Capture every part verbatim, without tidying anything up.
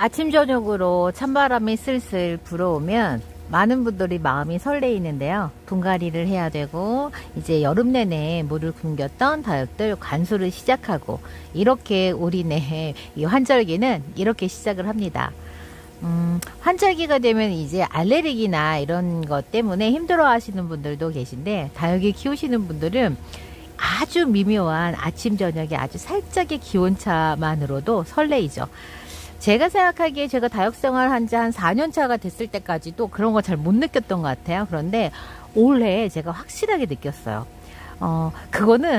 아침 저녁으로 찬바람이 슬슬 불어오면 많은 분들이 마음이 설레이는데요. 분갈이를 해야 되고 이제 여름 내내 물을 굶겼던 다육들 관수를 시작하고 이렇게 우리네 이 환절기는 이렇게 시작을 합니다. 음, 환절기가 되면 이제 알레르기나 이런 것 때문에 힘들어 하시는 분들도 계신데 다육이 키우시는 분들은 아주 미묘한 아침 저녁에 아주 살짝의 기온차만으로도 설레이죠. 제가 생각하기에 제가 다육생활 한 지 한 사 년 차가 됐을 때까지도 그런 거 잘 못 느꼈던 것 같아요. 그런데 올해 제가 확실하게 느꼈어요. 어, 그거는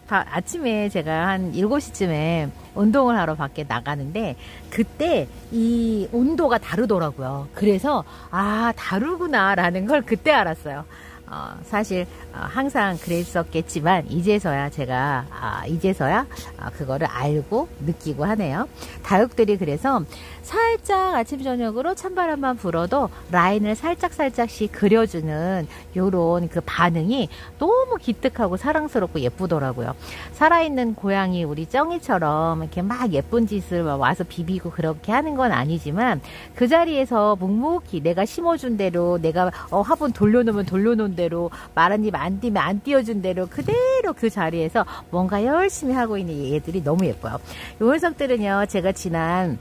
아침에 제가 한 일곱 시쯤에 운동을 하러 밖에 나가는데 그때 이 온도가 다르더라고요. 그래서 아, 다르구나 라는 걸 그때 알았어요. 어, 사실 어, 항상 그랬었겠지만 이제서야 제가 아, 이제서야 아, 그거를 알고 느끼고 하네요. 다육들이 그래서 살짝 아침 저녁으로 찬바람만 불어도 라인을 살짝 살짝씩 그려주는 요런 그 반응이 너무 기특하고 사랑스럽고 예쁘더라고요. 살아있는 고양이 우리 쩡이처럼 이렇게 막 예쁜 짓을 와서 비비고 그렇게 하는 건 아니지만 그 자리에서 묵묵히 내가 심어준 대로 내가 어, 화분 돌려놓으면 돌려놓은 대로 마른 잎 안 띄면 안 띄워준 대로 그대로 그 자리에서 뭔가 열심히 하고 있는 얘들이 너무 예뻐요. 요 녀석들은요 제가 지난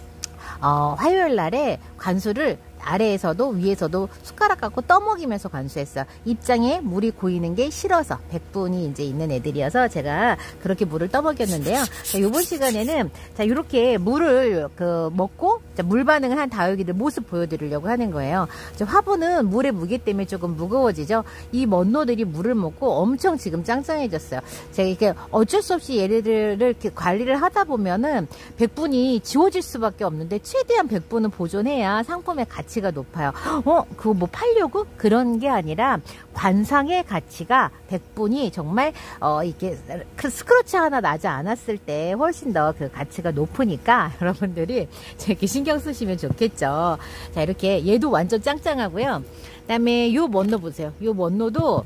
어, 화요일 날에 관수를 아래에서도 위에서도 숟가락 갖고 떠먹이면서 관수했어요. 입장에 물이 고이는 게 싫어서 백분이 이제 있는 애들이어서 제가 그렇게 물을 떠먹였는데요. 자, 요번 시간에는 자 이렇게 물을 그 먹고 자, 물 반응을 한 다육이들 모습 보여드리려고 하는 거예요. 자, 화분은 물의 무게 때문에 조금 무거워지죠. 이 먼노들이 물을 먹고 엄청 지금 짱짱해졌어요. 제가 이렇게 어쩔 수 없이 얘네들을 이렇게 관리를 하다 보면은 백분이 지워질 수밖에 없는데 최대한 백분은 보존해야 상품의 가치 가치가 높아요. 어, 그거 뭐 팔려고? 그런 게 아니라 관상의 가치가 백분이 정말 어 이게 스크래치 하나 나지 않았을 때 훨씬 더 그 가치가 높으니까 여러분들이 이렇게 신경 쓰시면 좋겠죠. 자, 이렇게 얘도 완전 짱짱하고요. 그다음에 요 먼노 보세요. 요 먼노도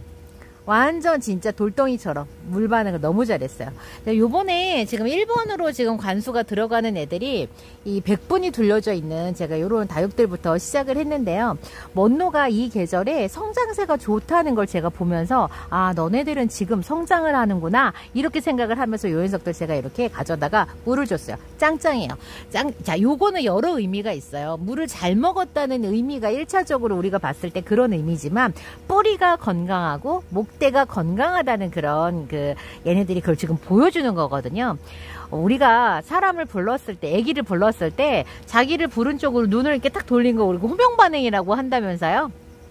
완전 진짜 돌덩이처럼 물 반응을 너무 잘했어요. 요번에 지금 일 번으로 지금 관수가 들어가는 애들이 이 백분이 둘려져 있는 제가 요런 다육들부터 시작을 했는데요. 먼노가 이 계절에 성장세가 좋다는 걸 제가 보면서 아, 너네들은 지금 성장을 하는구나 이렇게 생각을 하면서 요 녀석들 제가 이렇게 가져다가 물을 줬어요. 짱짱해요. 짱, 자, 요거는 여러 의미가 있어요. 물을 잘 먹었다는 의미가 일 차적으로 우리가 봤을 때 그런 의미지만 뿌리가 건강하고 목 때가 건강하다는 그런 그 얘네들이 그걸 지금 보여주는 거거든요. 우리가 사람을 불렀을 때, 아기를 불렀을 때 자기를 부른 쪽으로 눈을 이렇게 딱 돌린 거 우리가 호명 반응이라고 한다면서요.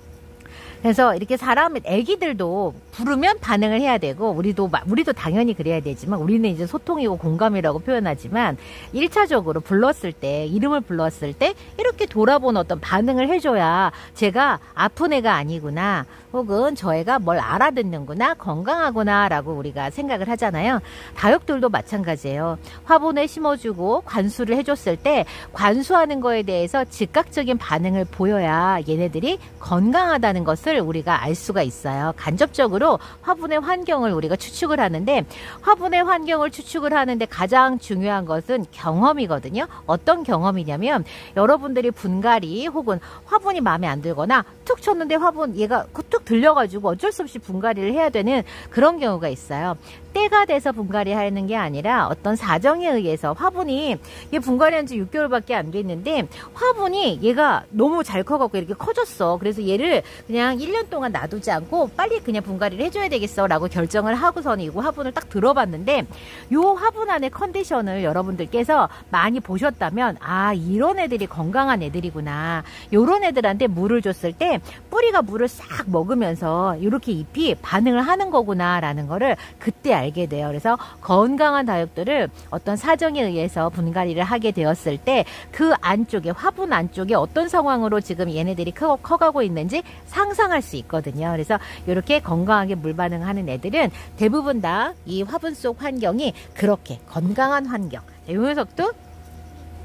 그래서 이렇게 사람, 애기들도 부르면 반응을 해야 되고, 우리도, 우리도 당연히 그래야 되지만, 우리는 이제 소통이고 공감이라고 표현하지만, 일 차적으로 불렀을 때, 이름을 불렀을 때, 이렇게 돌아보는 어떤 반응을 해줘야, 제가 아픈 애가 아니구나, 혹은 저 애가 뭘 알아듣는구나, 건강하구나, 라고 우리가 생각을 하잖아요. 다육들도 마찬가지예요. 화분에 심어주고, 관수를 해줬을 때, 관수하는 거에 대해서 즉각적인 반응을 보여야 얘네들이 건강하다는 것을 우리가 알 수가 있어요. 간접적으로 화분의 환경을 우리가 추측을 하는데 화분의 환경을 추측을 하는데 가장 중요한 것은 경험이거든요. 어떤 경험이냐면 여러분들이 분갈이 혹은 화분이 마음에 안 들거나 툭 쳤는데 화분 얘가 툭 들려가지고 어쩔 수 없이 분갈이를 해야 되는 그런 경우가 있어요. 때가 돼서 분갈이 하는 게 아니라 어떤 사정에 의해서 화분이 얘 분갈이한 지 육 개월밖에 안 됐는데 화분이 얘가 너무 잘 커갖고 이렇게 커졌어. 그래서 얘를 그냥 일 년 동안 놔두지 않고 빨리 그냥 분갈이를 해줘야 되겠어 라고 결정을 하고서는 이거 화분을 딱 들어봤는데 요 화분 안의 컨디션을 여러분들께서 많이 보셨다면 아, 이런 애들이 건강한 애들이구나. 요런 애들한테 물을 줬을 때 뿌리가 물을 싹 먹으면서 이렇게 잎이 반응을 하는 거구나 라는 거를 그때 알 알게 돼요. 그래서 건강한 다육들을 어떤 사정에 의해서 분갈이를 하게 되었을 때 그 안쪽에 화분 안쪽에 어떤 상황으로 지금 얘네들이 커, 커가고 있는지 상상할 수 있거든요. 그래서 이렇게 건강하게 물 반응하는 애들은 대부분 다 이 화분 속 환경이 그렇게 건강한 환경. 이 녀석도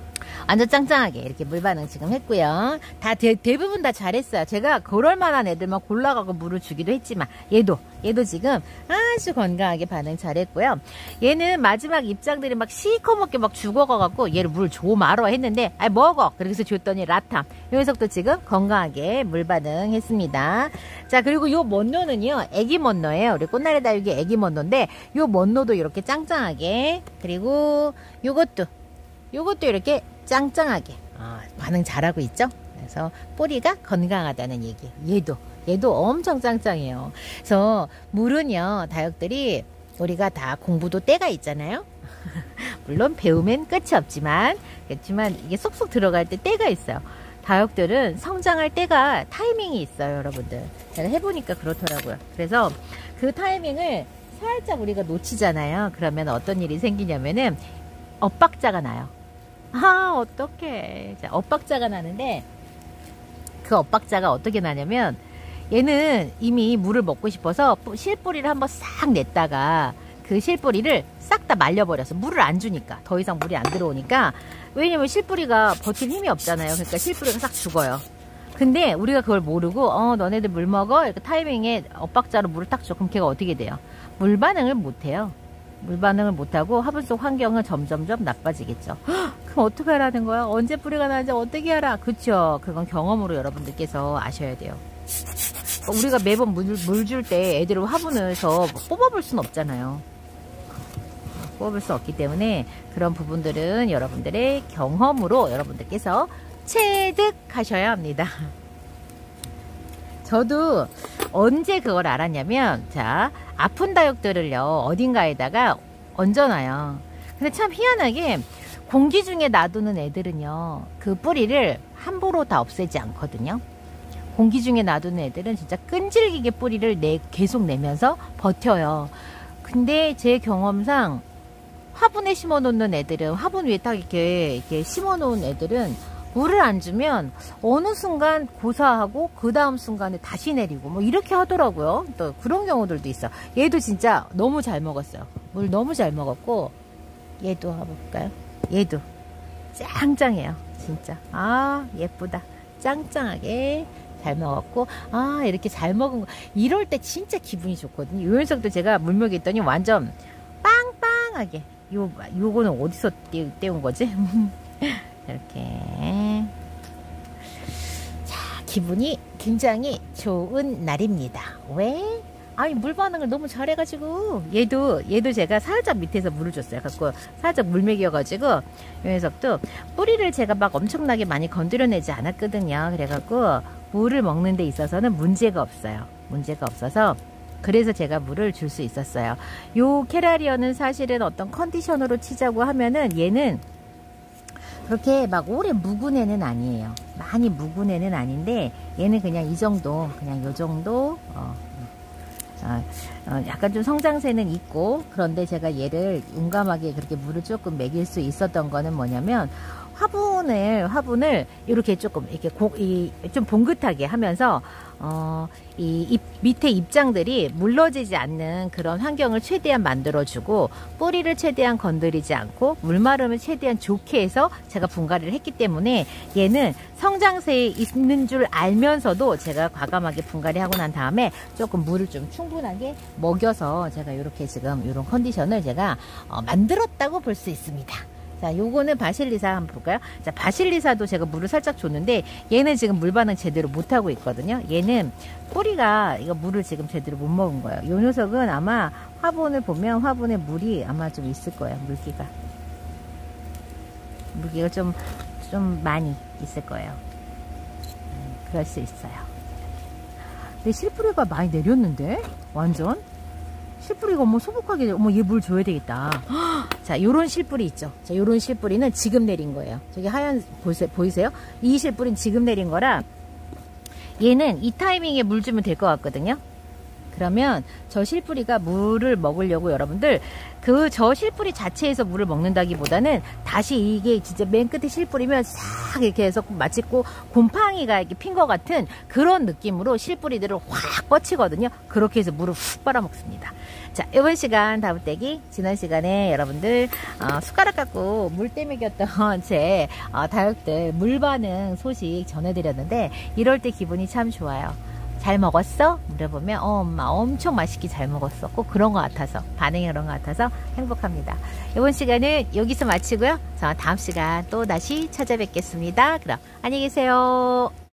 완전 짱짱하게 이렇게 물 반응 지금 했고요. 다 대, 대부분 다 잘했어요. 제가 그럴 만한 애들만 골라가고 물을 주기도 했지만 얘도 얘도 지금 아주 건강하게 반응 잘했고요. 얘는 마지막 입장들이 막 시커멓게 막 죽어가갖고 얘를 물 줘 말어 했는데 아 먹어 그래서 줬더니 라탐. 요 녀석도 지금 건강하게 물 반응했습니다. 자 그리고 요 먼노는요 애기 먼노예요. 우리 꽃나래 다육이 애기 먼노인데 요 먼노도 이렇게 짱짱하게 그리고 요것도 요것도 이렇게 짱짱하게 아, 반응 잘하고 있죠. 그래서 뿌리가 건강하다는 얘기. 얘도 얘도 엄청 짱짱해요. 그래서 물은요 다육들이 우리가 다 공부도 때가 있잖아요. 물론 배우면 끝이 없지만 그렇지만 이게 쏙쏙 들어갈 때 때가 있어요. 다육들은 성장할 때가 타이밍이 있어요. 여러분들 제가 해보니까 그렇더라고요. 그래서 그 타이밍을 살짝 우리가 놓치잖아요. 그러면 어떤 일이 생기냐면은 엇박자가 나요. 아 어떡해. 자, 엇박자가 나는데 그 엇박자가 어떻게 나냐면 얘는 이미 물을 먹고 싶어서 실뿌리를 한번 싹 냈다가 그 실뿌리를 싹 다 말려버렸어. 물을 안 주니까 더 이상 물이 안 들어오니까. 왜냐면 실뿌리가 버틸 힘이 없잖아요. 그러니까 실뿌리가 싹 죽어요. 근데 우리가 그걸 모르고 어 너네들 물 먹어 이렇게 타이밍에 엇박자로 물을 딱 줘. 그럼 걔가 어떻게 돼요? 물 반응을 못해요. 물 반응을 못하고 화분 속 환경은 점점점 나빠지겠죠. 헉, 그럼 어떻게 하라는 거야? 언제 뿌리가 나는지 어떻게 알아? 그쵸? 그건 경험으로 여러분들께서 아셔야 돼요. 우리가 매번 물 줄 때 애들을 화분에서 뽑아볼 수는 없잖아요. 뽑아볼 수 없기 때문에 그런 부분들은 여러분들의 경험으로 여러분들께서 체득하셔야 합니다. 저도 언제 그걸 알았냐면 자 아픈 다육들을요 어딘가에다가 얹어놔요. 근데 참 희한하게 공기 중에 놔두는 애들은요 그 뿌리를 함부로 다 없애지 않거든요. 공기 중에 놔두는 애들은 진짜 끈질기게 뿌리를 내, 계속 내면서 버텨요. 근데 제 경험상 화분에 심어 놓는 애들은 화분 위에 딱 이렇게, 이렇게 심어 놓은 애들은 물을 안 주면 어느 순간 고사하고 그 다음 순간에 다시 내리고 뭐 이렇게 하더라고요. 또 그런 경우들도 있어. 얘도 진짜 너무 잘 먹었어요. 물 너무 잘 먹었고 얘도 한번 볼까요? 얘도 짱짱해요. 진짜 아 예쁘다. 짱짱하게 잘 먹었고 아 이렇게 잘 먹은 거 이럴 때 진짜 기분이 좋거든요. 요 녀석도 제가 물 먹였더니 완전 빵빵하게 요, 요거는 어디서 떼, 떼운 거지? 이렇게 자 기분이 굉장히 좋은 날입니다. 왜? 아니 물 반응을 너무 잘해가지고 얘도 얘도 제가 살짝 밑에서 물을 줬어요. 갖고 살짝 물 먹여가지고 이 녀석도 뿌리를 제가 막 엄청나게 많이 건드려내지 않았거든요. 그래갖고 물을 먹는 데 있어서는 문제가 없어요. 문제가 없어서 그래서 제가 물을 줄 수 있었어요. 요 캐라리어는 사실은 어떤 컨디션으로 치자고 하면은 얘는 그렇게 막 오래 묵은 애는 아니에요. 많이 묵은 애는 아닌데 얘는 그냥 이 정도 그냥 요 정도 어, 어, 어, 약간 좀 성장세는 있고 그런데 제가 얘를 용감하게 그렇게 물을 조금 먹일 수 있었던 거는 뭐냐면 화분을 화분을 이렇게 조금 이렇게 고, 이, 좀 봉긋하게 하면서 어, 이 잎, 밑에 입장들이 물러지지 않는 그런 환경을 최대한 만들어주고 뿌리를 최대한 건드리지 않고 물마름을 최대한 좋게 해서 제가 분갈이를 했기 때문에 얘는 성장세에 있는 줄 알면서도 제가 과감하게 분갈이하고 난 다음에 조금 물을 좀 충분하게 먹여서 제가 이렇게 지금 이런 컨디션을 제가 어, 만들었다고 볼 수 있습니다. 자, 요거는 바실리사 한번 볼까요? 자, 바실리사도 제가 물을 살짝 줬는데 얘는 지금 물 반응 제대로 못하고 있거든요. 얘는 뿌리가 이거 물을 지금 제대로 못 먹은 거예요. 요 녀석은 아마 화분을 보면 화분에 물이 아마 좀 있을 거예요. 물기가. 물기가 좀, 좀 많이 있을 거예요. 음, 그럴 수 있어요. 근데 실뿌리가 많이 내렸는데? 완전? 실뿌리가 어머 소복하게 어머 얘 물 줘야 되겠다. 자 요런 실뿌리 있죠. 자 요런 실뿌리는 지금 내린 거예요. 저기 하얀 보세, 보이세요? 이 실뿌리는 지금 내린 거라 얘는 이 타이밍에 물 주면 될 것 같거든요. 그러면 저 실뿌리가 물을 먹으려고 여러분들 그 저 실뿌리 자체에서 물을 먹는다기보다는 다시 이게 진짜 맨 끝에 실뿌리면 싹 이렇게 해서 마치 곰팡이가 이렇게 핀 것 같은 그런 느낌으로 실뿌리들을 확 뻗치거든요. 그렇게 해서 물을 훅 빨아먹습니다. 자, 자, 이번 시간 다부떼기, 지난 시간에 여러분들 어, 숟가락 갖고 물때 먹였던 제 어, 다육들 물 반응 소식 전해드렸는데 이럴 때 기분이 참 좋아요. 잘 먹었어? 물어보면 어, 엄마 엄청 맛있게 잘 먹었어. 꼭 그런 것 같아서, 반응이 그런 것 같아서 행복합니다. 이번 시간은 여기서 마치고요. 자, 다음 시간 또 다시 찾아뵙겠습니다. 그럼 안녕히 계세요.